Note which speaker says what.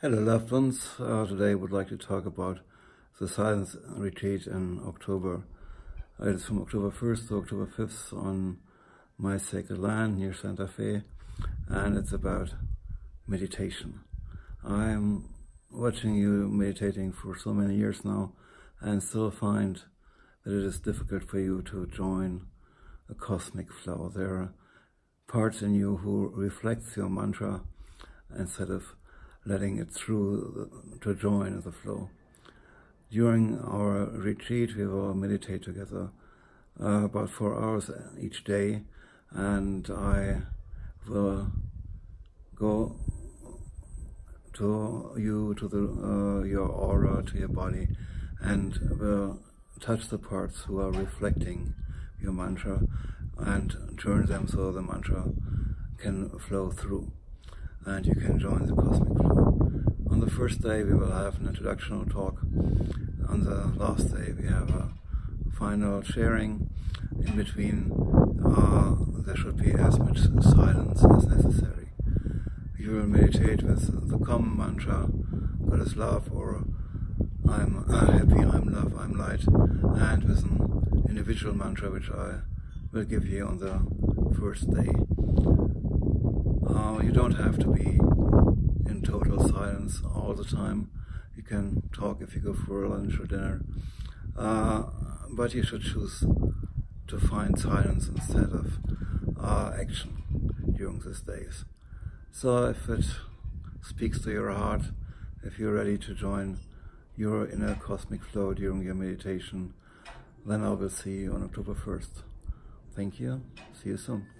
Speaker 1: Hello loved ones, today I would like to talk about the Silence Retreat in October. It's from October 1st to October 5th on my sacred land near Santa Fe, and it's about meditation. I'm watching you meditating for so many years now and still find that it is difficult for you to join a cosmic flow. There are parts in you who reflects your mantra instead of letting it through to join the flow. During our retreat, we will meditate together about 4 hours each day, and I will go to you, to your aura, to your body, and will touch the parts who are reflecting your mantra and turn them so the mantra can flow through and you can join the cosmic flow. On the first day we will have an introductional talk. On the last day we have a final sharing. In between there should be as much silence as necessary. You will meditate with the common mantra, God is love, or I'm happy, I'm love, I'm light, and with an individual mantra which I will give you on the first day. You don't have to be in total silence all the time. You can talk if you go for lunch or dinner, but you should choose to find silence instead of action during these days. So if it speaks to your heart, if you're ready to join your inner cosmic flow during your meditation, then I will see you on October 1st. Thank you. See you soon.